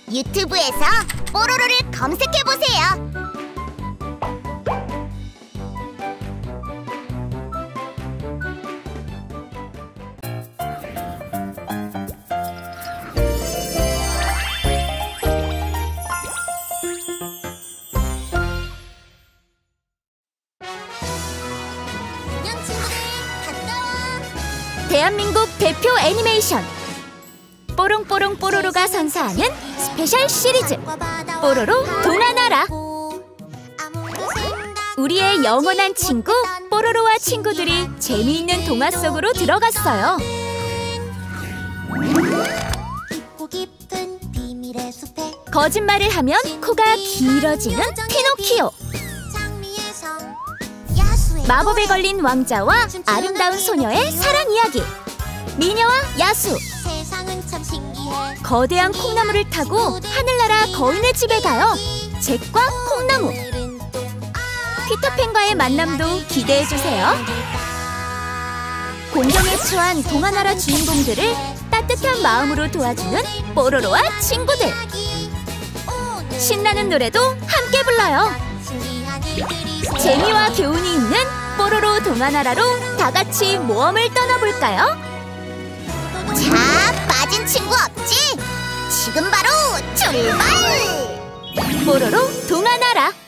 유튜브에서 뽀로로를 검색해보세요. 안녕 친구들, 갔다 와. 대한민국 대표 애니메이션 뽀롱뽀롱 뽀로로가 선사하는 스페셜 시리즈 뽀로로 동화나라. 우리의 영원한 친구 뽀로로와 친구들이 재미있는 동화 속으로 들어갔어요. 거짓말을 하면 코가 길어지는 피노키오, 마법에 걸린 왕자와 아름다운 소녀의 사랑 이야기 미녀와 야수, 거대한 콩나물을 타고 하늘나라 거인의 집에 가요. 잭과 콩나무, 피터팬과의 만남도 기대해주세요. 공경에 처한 동화나라 주인공들을 따뜻한 마음으로 도와주는 뽀로로와 친구들. 신나는 노래도 함께 불러요. 재미와 교훈이 있는 뽀로로 동화나라로 다같이 모험을 떠나볼까요? 자, 빠진 친구 없지? 지금 바로 출발! 뽀로로 동화나라.